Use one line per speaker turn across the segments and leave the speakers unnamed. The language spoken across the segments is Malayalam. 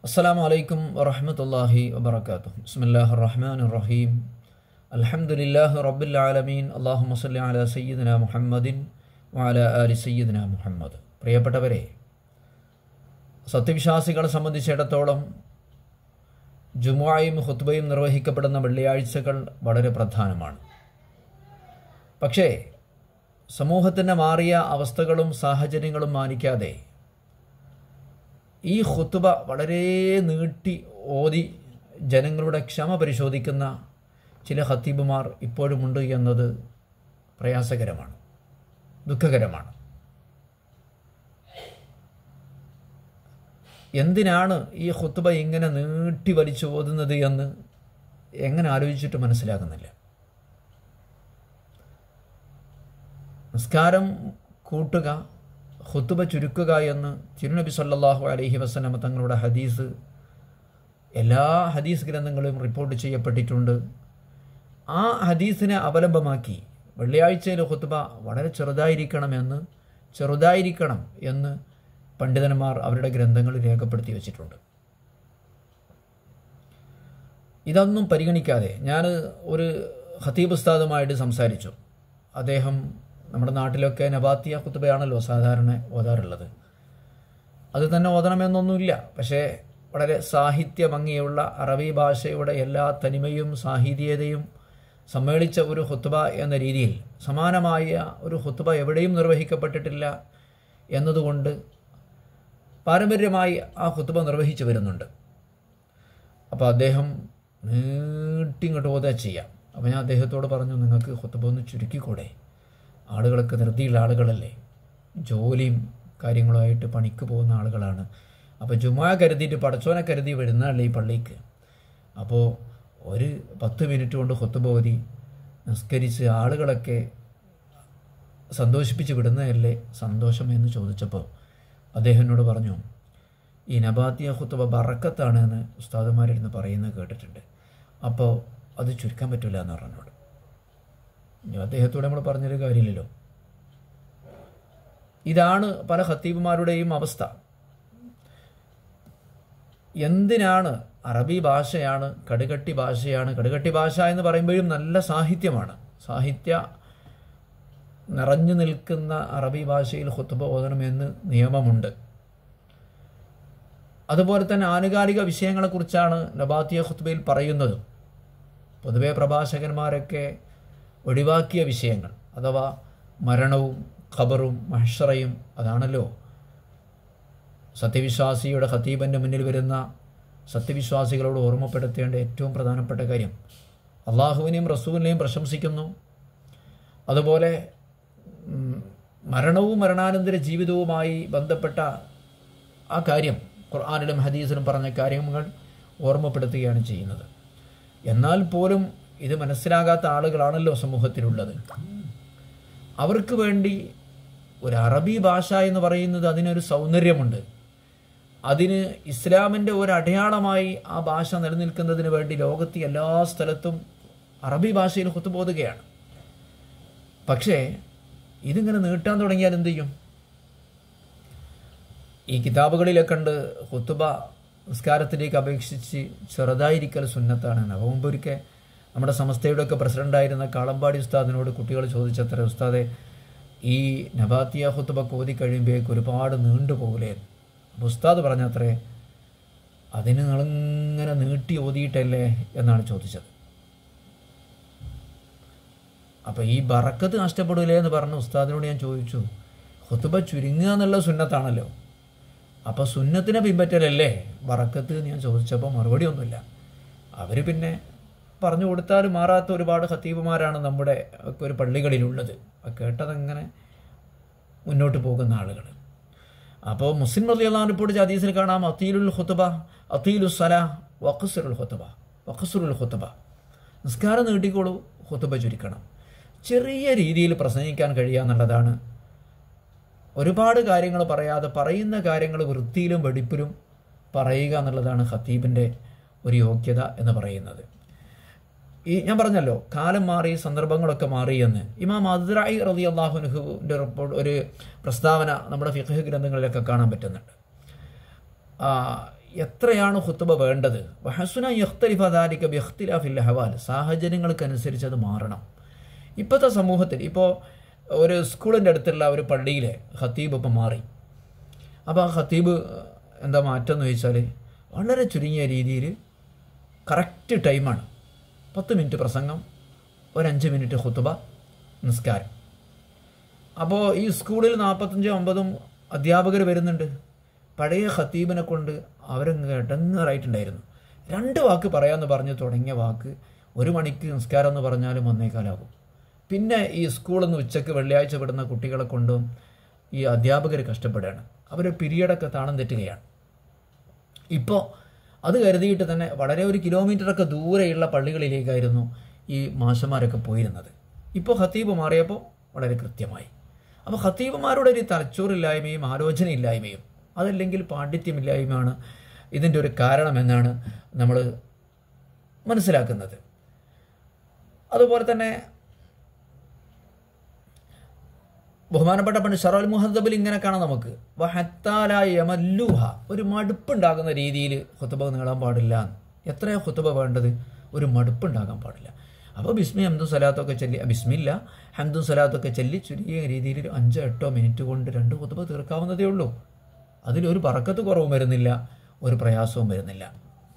അസ്സലാമു അലൈക്കും വറഹ്മത്തുള്ളാഹി വബറകാതുഹു. ബിസ്മില്ലാഹിർ റഹ്മാനിർ റഹീം. അൽഹംദുലില്ലാഹി റബ്ബിൽ ആലമീൻ. അല്ലാഹുമ്മ സ്വല്ലി അലാ സയ്യിദിനാ മുഹമ്മദിൻ വഅലാ ആലി സയ്യിദിനാ മുഹമ്മദ്. പ്രിയപ്പെട്ടവരെ, സത്യവിശ്വാസികളെ സംബന്ധിച്ചിടത്തോളം ജുമുഅയും ഖുത്ബയും നിർവഹിക്കപ്പെടുന്ന വെള്ളിയാഴ്ചകൾ വളരെ പ്രധാനമാണ്. പക്ഷേ സമൂഹത്തിൻ്റെ മാറിയ അവസ്ഥകളും സാഹചര്യങ്ങളും മാനിക്കാതെ ഈ ഖുത്ബ വളരെ നീട്ടി ഓതി ജനങ്ങളുടെ ക്ഷമ പരിശോധിക്കുന്ന ചില ഖത്തീബുമാർ ഇപ്പോഴുമുണ്ട് എന്നത് പ്രയാസകരമാണ്, ദുഃഖകരമാണ്. എന്തിനാണ് ഈ ഖുത്ബ ഇങ്ങനെ നീട്ടി വലിച്ചു ഓതുന്നത് എന്ന് എങ്ങനെ ആലോചിച്ചിട്ട് മനസ്സിലാകുന്നില്ല. നിസ്കാരം കൂട്ടുക, ഖുത്ബ ചുരുക്കുക എന്ന് തിരുനബി സല്ലല്ലാഹു അലൈഹി വസല്ലം തങ്ങളുടെ ഹദീസ് എല്ലാ ഹദീസ് ഗ്രന്ഥങ്ങളിലും റിപ്പോർട്ട് ചെയ്യപ്പെട്ടിട്ടുണ്ട്. ആ ഹദീസിനെ അവലംബമാക്കി വെള്ളിയാഴ്ചയിലെ ഖുത്ബ വളരെ ചെറുതായിരിക്കണം എന്ന് പണ്ഡിതന്മാർ അവരുടെ ഗ്രന്ഥങ്ങളിൽ രേഖപ്പെടുത്തി വച്ചിട്ടുണ്ട്. ഇതൊന്നും പരിഗണിക്കാതെ ഞാൻ ഒരു ഖത്തീബ് ഉസ്താദുമായിട്ട് സംസാരിച്ചു. അദ്ദേഹം നമ്മുടെ നാട്ടിലൊക്കെ നബാത്തിയ ഖുത്ബയാണല്ലോ സാധാരണ ഓതാറുള്ളത്. അത് തന്നെ ഓതണമെന്നൊന്നുമില്ല. പക്ഷേ വളരെ സാഹിത്യ ഭംഗിയുള്ള അറബി ഭാഷയുടെ എല്ലാ തനിമയും സാഹിത്യതയും സമ്മേളിച്ച ഒരു ഖുത്ബ എന്ന രീതിയിൽ സമാനമായ ഒരു ഖുത്ബ എവിടെയും നിർവഹിക്കപ്പെട്ടിട്ടില്ല എന്നതുകൊണ്ട് പാരമ്പര്യമായി ആ ഖുത്ബ നിർവഹിച്ചു വരുന്നുണ്ട്. അപ്പോൾ അദ്ദേഹം നീട്ടിങ്ങോട്ട് ഓതാ ചെയ്യാം. അപ്പോൾ ഞാൻ അദ്ദേഹത്തോട് പറഞ്ഞു, നിങ്ങൾക്ക് ഖുത്ബ ഒന്ന് ചുരുക്കിക്കൂടെ? ആളുകളൊക്കെ ധൃതിയുള്ള ആളുകളല്ലേ, ജോലിയും കാര്യങ്ങളുമായിട്ട് പണിക്ക് പോകുന്ന ആളുകളാണ്. അപ്പോൾ ജുമുഅ കരുതിയിട്ട് പടച്ചോനെ കരുതി വരുന്നതല്ലേ ഈ പള്ളിക്ക്. അപ്പോൾ ഒരു 10 മിനിറ്റ് കൊണ്ട് ഖുത്ബ ഓതി നിസ്കരിച്ച് ആളുകളൊക്കെ സന്തോഷിപ്പിച്ച് വിടുന്നതല്ലേ സന്തോഷം എന്ന് ചോദിച്ചപ്പോൾ അദ്ദേഹം എന്നോട് പറഞ്ഞു, ഈ നബാത്തിയ ഖുത്ബ ബറക്കത്താണ് എന്ന് ഉസ്താദുമാരിരുന്ന് പറയുന്നത് കേട്ടിട്ടുണ്ട്. അപ്പോൾ അത് ചുരുക്കാൻ പറ്റില്ല എന്ന് പറഞ്ഞോട്. അദ്ദേഹത്തോടെ നമ്മൾ പറഞ്ഞൊരു കാര്യമില്ലല്ലോ. ഇതാണ് പല ഖത്തീബുമാരുടെയും അവസ്ഥ. എന്തിനാണ്? അറബി ഭാഷയാണ്, കടുകട്ടി ഭാഷയാണ്. കടുകട്ടി ഭാഷ എന്ന് പറയുമ്പോഴും നല്ല സാഹിത്യമാണ്. സാഹിത്യ നിറഞ്ഞു നിൽക്കുന്ന അറബി ഭാഷയിൽ ഖുത്ബ ഓതണമെന്ന് നിയമമുണ്ട്. അതുപോലെ തന്നെ ആനുകാലിക വിഷയങ്ങളെക്കുറിച്ചാണ് നബാത്തിയ ഖുത്ബയിൽ പറയുന്നത്. പൊതുവെ പ്രഭാഷകന്മാരൊക്കെ ഒഴിവാക്കിയ വിഷയങ്ങൾ, അഥവാ മരണവും ഖബറും മഹ്ശറയും. അതാണല്ലോ സത്യവിശ്വാസിയുടെ ഖത്തീബിൻ്റെ മുന്നിൽ വരുന്ന സത്യവിശ്വാസികളോട് ഓർമ്മപ്പെടുത്തേണ്ട ഏറ്റവും പ്രധാനപ്പെട്ട കാര്യം. അള്ളാഹുവിനെയും റസൂലിനെയും പ്രശംസിക്കുന്നു. അതുപോലെ മരണവും മരണാനന്തര ജീവിതവുമായി ബന്ധപ്പെട്ട ആ കാര്യം ഖുർആനിലും ഹദീസിലും പറഞ്ഞ കാര്യങ്ങൾ ഓർമ്മപ്പെടുത്തുകയാണ് ചെയ്യുന്നത്. എന്നാൽ പോലും ഇത് മനസ്സിലാകാത്ത ആളുകളാണല്ലോ സമൂഹത്തിലുള്ളത്. അവർക്ക് വേണ്ടി ഒരു അറബി ഭാഷ എന്ന് പറയുന്നത് അതിനൊരു സൗന്ദര്യമുണ്ട്. അതിന് ഇസ്ലാമിൻ്റെ ഒരു അടയാളമായി ആ ഭാഷ നിലനിൽക്കുന്നതിന് വേണ്ടി ലോകത്തെ എല്ലാ സ്ഥലത്തും അറബി ഭാഷയിൽ ഖുത്ബ ഓതുകയാണ്. പക്ഷേ ഇതിങ്ങനെ നീട്ടാൻ തുടങ്ങിയാൽ എന്ത് ചെയ്യും? ഈ കിതാബുകളിലൊക്കെ ഉണ്ട് ഖുത്ബ നിസ്കാരത്തിലേക്ക് അപേക്ഷിച്ച് ചെറുതായിരിക്കൽ സുന്നത്താണ്. അപ്പോൾ മുമ്പൊരിക്കൽ നമ്മുടെ സമസ്തയുടെയൊക്കെ പ്രസിഡൻ്റായിരുന്ന കാളമ്പാടി ഉസ്താദിനോട് കുട്ടികൾ ചോദിച്ചത്ര, ഉസ്താദെ ഈ നബാത്തിയ ഖുത്ബ ഓതി കഴിയുമ്പോഴേക്ക് ഒരുപാട് നീണ്ടുപോകില്ലേ? അപ്പോൾ ഉസ്താദ് പറഞ്ഞത്രേ, അതിന് നിങ്ങളിങ്ങനെ നീട്ടി ഓതിയിട്ടല്ലേ എന്നാണ് ചോദിച്ചത്. അപ്പോൾ ഈ ബറക്കത്ത് നഷ്ടപ്പെടില്ലേ എന്ന് പറഞ്ഞ ഉസ്താദിനോട് ഞാൻ ചോദിച്ചു, ഖുത്ബ ചുരുങ്ങുക എന്നുള്ള സുന്നത്താണല്ലോ, അപ്പോൾ സുന്നത്തിനെ പിൻപറ്റലല്ലേ ബറക്കത്ത് എന്ന് ഞാൻ ചോദിച്ചപ്പോൾ മറുപടി ഒന്നുമില്ല. അവർ പിന്നെ പറഞ്ഞു കൊടുത്താൽ മാറാത്ത ഒരുപാട് ഖത്തീബുമാരാണ് നമ്മുടെ ഒക്കെ ഒരു പള്ളികളിലുള്ളത്. കേട്ടതങ്ങനെ മുന്നോട്ട് പോകുന്ന ആളുകൾ. അപ്പോൾ മുസ്ലിം റളിയല്ലാഹു അൻഹു റിപ്പോർട്ട് ഹദീസിൽ കാണാം, അത്തീലുൽ ഖുത്ബ അത്തീലുസ് സലാ വഖ്സുറുൽ ഖുത്ബ. നിസ്കാരം നീട്ടിക്കോളൂ, ഖുത്ബ ചുരുക്കണം. ചെറിയ രീതിയിൽ പ്രസംഗിക്കാൻ കഴിയുക എന്നുള്ളതാണ്. ഒരുപാട് കാര്യങ്ങൾ പറയാതെ പറയുന്ന കാര്യങ്ങൾ വൃത്തിയിലും വെടിപ്പിലും പറയുക എന്നുള്ളതാണ് ഖത്തീബിൻ്റെ ഒരു യോഗ്യത എന്ന് പറയുന്നത്. ഞാൻ പറഞ്ഞല്ലോ, കാലം മാറി, സന്ദർഭങ്ങളൊക്കെ മാറി എന്ന്. ഇമാം അദ്റായി റളിയല്ലാഹു അൻഹുവിൻ്റെ ഒരു പ്രസ്താവന നമ്മുടെ ഫിഖ്ഹ് ഗ്രന്ഥങ്ങളിലൊക്കെ കാണാൻ പറ്റുന്നുണ്ട്. എത്രയാണ് ഖുത്ബ വേണ്ടത്. വഹസുന യഖ്തലിഫ ദാലിക ബിഖ്തിലാഫിൽ അഹ്വാൽ, സാഹചര്യങ്ങൾക്കനുസരിച്ച് അത് മാറണം. ഇപ്പോഴത്തെ സമൂഹത്തിൽ ഇപ്പോൾ ഒരു സ്കൂളിൻ്റെ അടുത്തുള്ള ഒരു പള്ളിയിലെ ഖത്തീബ് ഇപ്പം മാറി. അപ്പോൾ ആ ഖത്തീബ് എന്താ മാറ്റം എന്ന് ചോദിച്ചാൽ വളരെ ചുരുങ്ങിയ രീതിയിൽ കറക്റ്റ് ടൈമാണ്. 10 മിനിറ്റ് പ്രസംഗം, ഒരു 5 മിനിറ്റ് ഖുത്ബ, നിസ്കാരം. അപ്പോൾ ഈ സ്കൂളിൽ 45-50 അധ്യാപകർ വരുന്നുണ്ട്. പഴയ ഖത്തീബിനെ കൊണ്ട് അവരങ്ങ് ഇടങ്ങേറായിട്ടുണ്ടായിരുന്നു. 2 വാക്ക് പറയാമെന്ന് പറഞ്ഞ് തുടങ്ങിയ വാക്ക് 1 മണിക്ക് നിസ്കാരം എന്ന് പറഞ്ഞാലും 1:15 പിന്നെ ഈ സ്കൂളിൽ നിന്ന് ഉച്ചയ്ക്ക് വെള്ളിയാഴ്ച വിടുന്ന കുട്ടികളെ കൊണ്ടും ഈ അധ്യാപകർ കഷ്ടപ്പെടുകയാണ്. അവർ പിരീഡൊക്കെ താളം തെറ്റുകയാണ്. ഇപ്പോൾ അത് കരുതിയിട്ട് തന്നെ വളരെ 1 കിലോമീറ്ററൊക്കെ ദൂരെയുള്ള പള്ളികളിലേക്കായിരുന്നു ഈ മാഷന്മാരൊക്കെ പോയിരുന്നത്. ഇപ്പോൾ ഖത്തീബ് മാറിയപ്പോൾ വളരെ കൃത്യമായി. അപ്പോൾ ഖത്തീബുമാരുടെ ഒരു തലച്ചോറില്ലായ്മയും ആലോചനയില്ലായ്മയും അതല്ലെങ്കിൽ പാണ്ഡിത്യമില്ലായ്മയാണ് ഇതിൻ്റെ ഒരു കാരണമെന്നാണ് നമ്മൾ മനസ്സിലാക്കുന്നത്. അതുപോലെ തന്നെ ബഹുമാനപ്പെട്ട പണ്ട് ഷറൽ മുഹദ്ദബിൽ ഇങ്ങനെ കാണാം നമുക്ക്, വഹത്താലൂഹ, ഒരു മടുപ്പുണ്ടാകുന്ന രീതിയിൽ ഖുത്ബ നീളാൻ പാടില്ല. എത്രയാണ് ഖുത്ബ വേണ്ടത്? ഒരു മടുപ്പുണ്ടാകാൻ പാടില്ല. അപ്പോൾ ബിസ്മി ഹംദും സലാത്തൊക്കെ ചൊല്ലി, ബിസ്മില്ല ഹംദും സലാത്തൊക്കെ ചൊല്ലി ചുരുങ്ങിയ രീതിയിൽ 5-8 മിനിറ്റ് കൊണ്ട് 2 ഖുത്ബ തീർക്കാവുന്നതേ ഉള്ളൂ. അതിലൊരു ബറക്കത്ത് കുറവും വരുന്നില്ല, ഒരു പ്രയാസവും വരുന്നില്ല.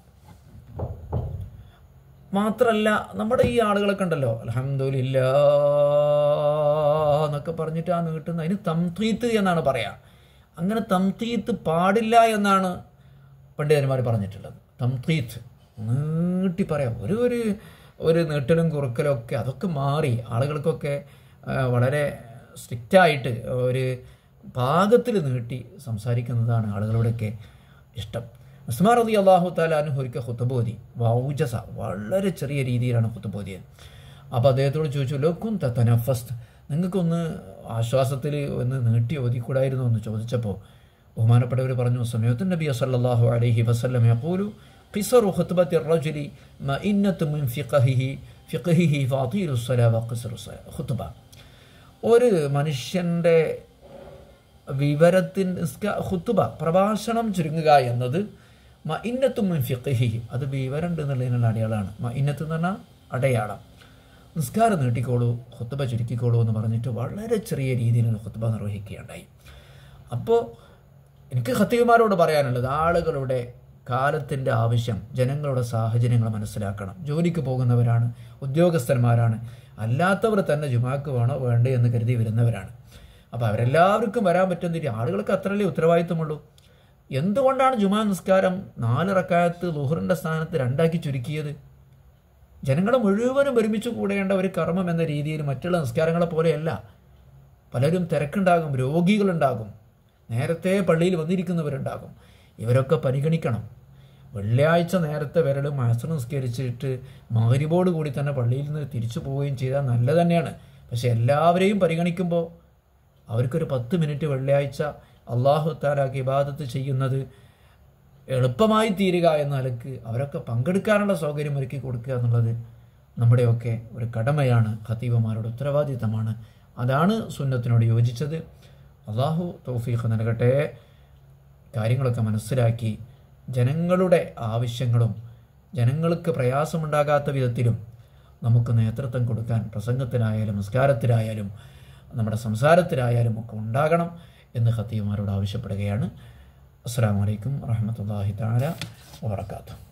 മാത്രമല്ല നമ്മുടെ ഈ ആളുകളൊക്കെ ഉണ്ടല്ലോ, അൽഹംദുലില്ലാ എന്നൊക്കെ പറഞ്ഞിട്ട് ആ നീട്ടുന്ന, അതിന് തംതീത്ത് എന്നാണ് പറയുക. അങ്ങനെ തംതീത്ത് പാടില്ല എന്നാണ് പണ്ഡിതന്മാർ പറഞ്ഞിട്ടുള്ളത്. തംതീത്ത് നീട്ടി പറയാം, ഒരു നീട്ടലും കുറുക്കലും ഒക്കെ അതൊക്കെ മാറി ആളുകൾക്കൊക്കെ വളരെ സ്ട്രിക്റ്റായിട്ട് ഒരു പാകത്തിൽ നീട്ടി സംസാരിക്കുന്നതാണ് ആളുകളുടെയൊക്കെ ഇഷ്ടം. ഉസ്മാൻ റളിയല്ലാഹു തആല അൻഹു ഒരിക്കൽ ഖുത്ബ ഓതി, വൗജസ, വളരെ ചെറിയ രീതിയിലാണ് ഖുത്ബ ഓതിയത്. അപ്പോൾ അദ്ദേഹത്തോട് ചോദിച്ചു, ലൗകുൻ തതനഫസ്ത്, നിങ്ങൾക്കൊന്ന് ആശ്വാസത്തിൽ ഒന്ന് നീട്ടി ഓതിക്കൂടായിരുന്നു എന്ന് ചോദിച്ചപ്പോൾ ബഹുമാനപ്പെട്ടവർ പറഞ്ഞു, സമയത്ത് നബി സല്ലല്ലാഹു അലൈഹി വസല്ലം യഖൂലു ഖിസറു ഖുത്ബത്തി റജുലി മഇന്നത്തു മിൻ ഫിഖഹിഹി ഫഅതീലു സ്വലാ വഖിസറു ഖുത്ബ. ഒരു മനുഷ്യൻ്റെ ഖുത്ബ പ്രഭാഷണം ചുരുങ്ങുക എന്നത് മഇന്നത്തു മിൻ ഫിഖഹിഹി, അത് വിവരമുണ്ട് എന്നുള്ളതിനുള്ള അടയാളമാണ്. മഇന്നത്ത് എന്ന് പറഞ്ഞാൽ അടയാളം. നിസ്കാരം നീട്ടിക്കോളൂ, ഖുത്ബ ചുരുക്കിക്കോളൂ എന്ന് പറഞ്ഞിട്ട് വളരെ ചെറിയ രീതിയിൽ ഖുത്ബ നിർവഹിക്കുകയുണ്ടായി. അപ്പോൾ എനിക്ക് ഖത്തീബുമാരോട് പറയാനുള്ളത്, ആളുകളുടെ കാലത്തിൻ്റെ ആവശ്യം, ജനങ്ങളുടെ സാഹചര്യങ്ങൾ മനസ്സിലാക്കണം. ജോലിക്ക് പോകുന്നവരാണ്, ഉദ്യോഗസ്ഥന്മാരാണ്, അല്ലാത്തവർ തന്നെ ജുമാക്ക് വേണോ വേണ്ടേ എന്ന് കരുതി വരുന്നവരാണ്. അപ്പോൾ അവരെല്ലാവർക്കും വരാൻ പറ്റുന്ന ആളുകൾക്ക് അത്രയല്ലേ ഉത്തരവാദിത്വമുള്ളൂ. എന്തുകൊണ്ടാണ് ജുമാ നിസ്കാരം 4 റക്അത്ത് ളുഹറിൻ്റെ സ്ഥാനത്ത് 2 ചുരുക്കിയത്? ജനങ്ങളെ മുഴുവനും ഒരുമിച്ച് കൂടേണ്ട ഒരു കർമ്മം എന്ന രീതിയിൽ മറ്റുള്ള നിസ്കാരങ്ങളെ പോലെയല്ല. പലരും തിരക്കുണ്ടാകും, രോഗികളുണ്ടാകും, നേരത്തെ പള്ളിയിൽ വന്നിരിക്കുന്നവരുണ്ടാകും. ഇവരൊക്കെ പരിഗണിക്കണം. വെള്ളിയാഴ്ച നേരത്തെ വരലും അസ്ർ നിസ്കരിച്ചിട്ട് മഗ്‌രിബോട് കൂടി തന്നെ പള്ളിയിൽ നിന്ന് തിരിച്ചു പോവുകയും ചെയ്താൽ നല്ലത് തന്നെയാണ്. പക്ഷെ എല്ലാവരെയും പരിഗണിക്കുമ്പോൾ അവർക്കൊരു 10 മിനിറ്റ് വെള്ളിയാഴ്ച അല്ലാഹു തആലക്ക് ഇബാദത്ത് ചെയ്യുന്നത് എളുപ്പമായി തീരുക എന്ന നിലക്ക് അവരൊക്കെ പങ്കെടുക്കാനുള്ള സൗകര്യം ഒരുക്കി കൊടുക്കുക എന്നുള്ളത് നമ്മുടെയൊക്കെ ഒരു കടമയാണ്, ഖത്തീബുമാരുടെ ഉത്തരവാദിത്തമാണ്. അതാണ് സുന്നത്തിനോട് യോജിച്ചത്. അല്ലാഹു തൗഫീഖ് നൽകട്ടെ. കാര്യങ്ങളൊക്കെ മനസ്സിലാക്കി ജനങ്ങളുടെ ആവശ്യങ്ങളും ജനങ്ങൾക്ക് പ്രയാസമുണ്ടാകാത്ത വിധത്തിലും നമുക്ക് നേതൃത്വം കൊടുക്കാൻ പ്രസംഗത്തിലായാലും നിസ്കാരത്തിലായാലും നമ്മുടെ സംസാരത്തിലായാലും ഒക്കെ ഉണ്ടാകണം എന്ന് ഖത്തീബുമാരോട് ആവശ്യപ്പെടുകയാണ്. അസ്സലാമു അലൈക്കും വറഹ്മത്തുള്ളാഹി തആല വബറകാതുഹു.